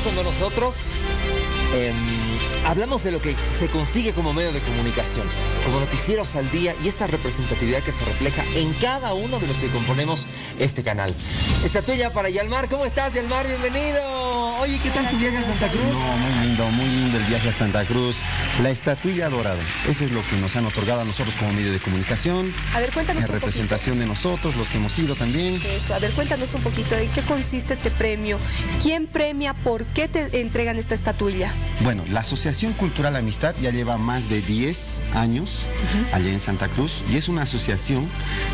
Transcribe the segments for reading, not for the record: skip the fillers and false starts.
cuando nosotros hablamos de lo que se consigue como medio de comunicación, como noticieros al día y esta representatividad que se refleja en cada uno de los que componemos este canal. Estatuilla para Yalmar. ¿Cómo estás, Yalmar? Bienvenido. Oye, ¿qué tal tu viaje a Santa Cruz? No, muy lindo el viaje a Santa Cruz. La estatuilla dorada, eso es lo que nos han otorgado a nosotros como medio de comunicación. A ver, cuéntanos un poquito. Representación de nosotros, los que hemos ido también. Eso, a ver, cuéntanos un poquito de qué consiste este premio. ¿Quién premia? ¿Por qué te entregan esta estatuilla? Bueno, la Asociación Cultural Amistad ya lleva más de 10 años allá en Santa Cruz y es una asociación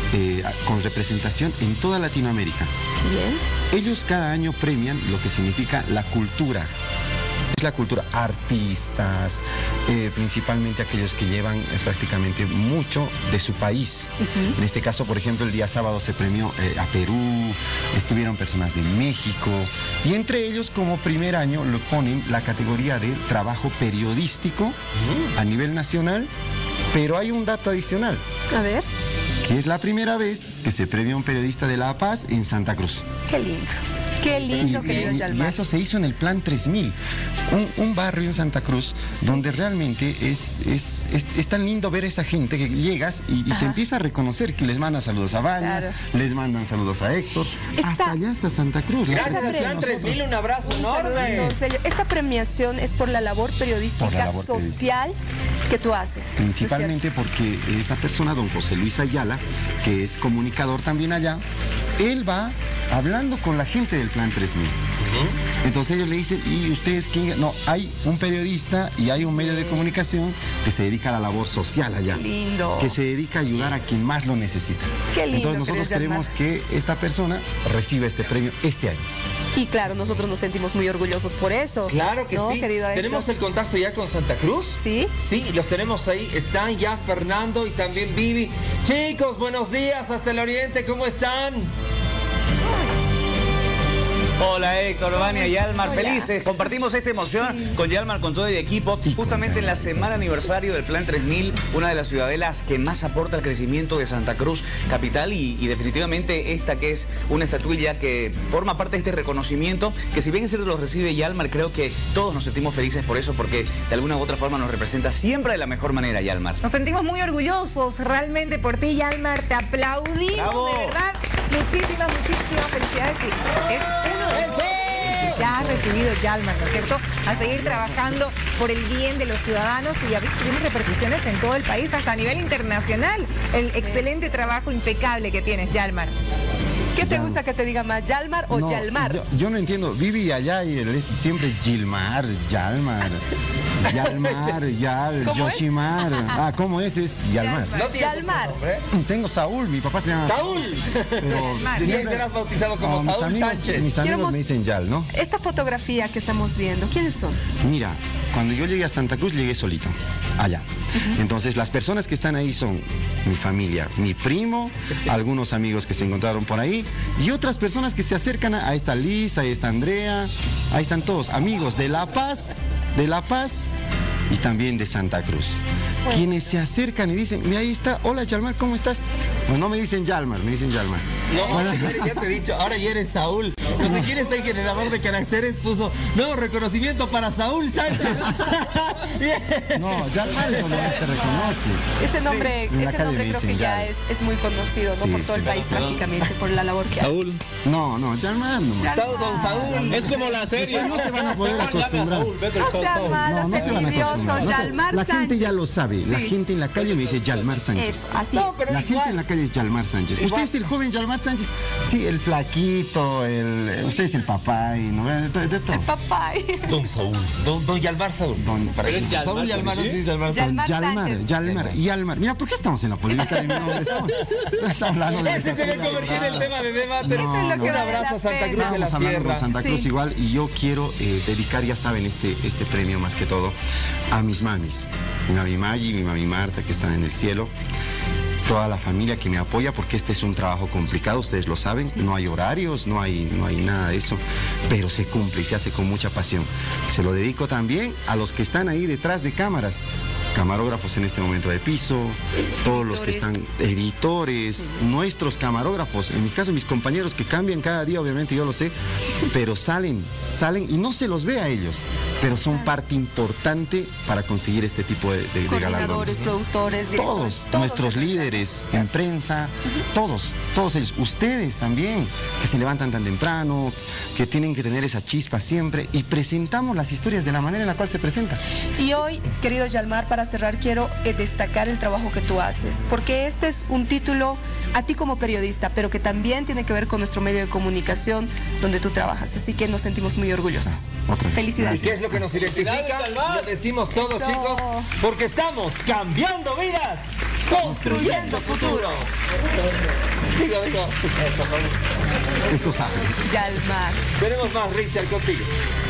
con representación en toda Latinoamérica. Bien. Ellos cada año premian lo que significa la cultura. Es la cultura, artistas, principalmente aquellos que llevan prácticamente mucho de su país. En este caso, por ejemplo, el día sábado se premió a Perú, estuvieron personas de México y entre ellos como primer año lo ponen la categoría de trabajo periodístico a nivel nacional, pero hay un dato adicional. A ver. Que es la primera vez que se premia a un periodista de La Paz en Santa Cruz. Qué lindo. Qué lindo, querido Yalmar. Y eso se hizo en el Plan 3000, un barrio en Santa Cruz donde realmente es tan lindo ver a esa gente que llegas y te empieza a reconocer, que les mandan saludos a Vania, les mandan saludos a Héctor, hasta allá, hasta Santa Cruz. Gracias al Plan 3000, un abrazo enorme. Entonces, esta premiación es por la labor periodística social que tú haces. Principalmente porque esta persona, don José Luis Ayala, que es comunicador también allá, él va hablando con la gente del Plan 3000. Entonces ellos le dicen, ¿y ustedes quién? No, hay un periodista y hay un medio de comunicación que se dedica a la labor social allá. Qué lindo. Que se dedica a ayudar a quien más lo necesita. Qué lindo. Entonces nosotros queremos que esta persona reciba este premio este año. Y claro, nosotros nos sentimos muy orgullosos por eso. Claro que sí. Querido Héctor. ¿Tenemos el contacto ya con Santa Cruz? Sí. Sí, los tenemos ahí. Están ya Fernando y también Vivi. Chicos, buenos días hasta el oriente. ¿Cómo están? Hola Héctor, Vania y Yalmar, felices. Compartimos esta emoción con Yalmar, con todo el equipo, justamente en la semana aniversario del Plan 3000, una de las ciudadelas que más aporta al crecimiento de Santa Cruz capital y definitivamente esta que es una estatuilla que forma parte de este reconocimiento, que si bien es cierto lo recibe Yalmar, creo que todos nos sentimos felices por eso, porque de alguna u otra forma nos representa siempre de la mejor manera, Yalmar. Nos sentimos muy orgullosos realmente por ti, Yalmar, te aplaudimos. ¡Bravo! De verdad. Muchísimas felicidades. Y es uno de los que ya ha recibido Yalmar, ¿no es cierto? A seguir trabajando por el bien de los ciudadanos y ya tiene repercusiones en todo el país, hasta a nivel internacional. El excelente trabajo impecable que tienes, Yalmar. ¿Qué te gusta que te diga más, Yalmar o Yalmar? Yo no entiendo, Vivi allá y siempre Yalmar, Yoshimar. Ah, ¿cómo es? Es Yalmar. ¿No tienes Yalmar. Tengo Saúl, mi papá se llama ¡Saúl! Sí, serás bautizado como Saúl Sánchez. Mis amigos me dicen Yal, ¿no? Esta fotografía que estamos viendo, ¿quiénes son? Mira, cuando yo llegué a Santa Cruz, llegué solito, allá. Entonces, las personas que están ahí son mi familia, mi primo, algunos amigos que se encontraron por ahí, y otras personas que se acercan a esta Liz, ahí está Andrea, ahí están todos, amigos de La Paz, y también de Santa Cruz. Quienes se acercan y dicen, mira, ahí está, hola Yalmar, ¿cómo estás? Pues no me dicen Yalmar, me dicin Yalmar. No, ya te he dicho, ahora ya eres Saúl. No sé quién está el generador de caracteres, puso nuevo reconocimiento para Saúl Sánchez. No, Yalmar es donde se reconoce. Ese nombre, Sí, creo que ya es muy conocido, ¿no? Sí, Por todo el país prácticamente, por la labor que Saúl. No, Yalmar no. Don Saúl. Es como la serie. No se van a poder acostumbrar. No sean malos, No se van a envidiosos, acostumbrar. Yalmar La gente Sánchez. ya lo sabe. La gente en la calle me dice Yalmar Sánchez. Eso, así No, es. pero La igual. gente en la calle es Yalmar Sánchez. Igual. ¿Usted es el joven Yalmar Sánchez? Sí, el flaquito, usted es el papá y no de todo. Papá. Don Saúl. Don Yalmar Saúl. ¿Eres Yalmar, Saúl Yalmar, no sí? dices Yalmar Saúl. Yalmar Sánchez. Yalmar. Mira, ¿por qué estamos en la polémica de mi nombre? Estamos hablando de Ese tiene que convertir el tema de debate. Eso es lo que Un vale abrazo la a Santa pena. Cruz de la Estamos hablando Sierra. con Santa Cruz Sí. igual y yo quiero dedicar, ya saben, este premio más que todo a mis mamis. Mi mami Maggi, mi mami Marta, que están en el cielo. Toda la familia que me apoya, porque este es un trabajo complicado, ustedes lo saben, no hay horarios, no hay nada de eso, pero se cumple y se hace con mucha pasión. Se lo dedico también a los que están ahí detrás de cámaras, camarógrafos en este momento de piso, todos los que están editores, nuestros camarógrafos, en mi caso mis compañeros que cambian cada día, obviamente yo lo sé, pero salen y no se los ve a ellos, pero son parte importante para conseguir este tipo de galardones. Productores, directores, todos nuestros líderes en prensa, todos ellos, ustedes también, que se levantan tan temprano, que tienen que tener esa chispa siempre, y presentamos las historias de la manera en la cual se presentan. Y hoy, querido Yalmar, para cerrar quiero destacar el trabajo que tú haces, porque este es un título a ti como periodista, pero que también tiene que ver con nuestro medio de comunicación donde tú trabajas, así que nos sentimos muy orgullosos. Felicidades. ¿Y qué es lo que nos identifica? Lo decimos todos, chicos, porque estamos cambiando vidas, construyendo futuro. Digo. Esto sabe. Yalmar. Veremos más, Richard, contigo.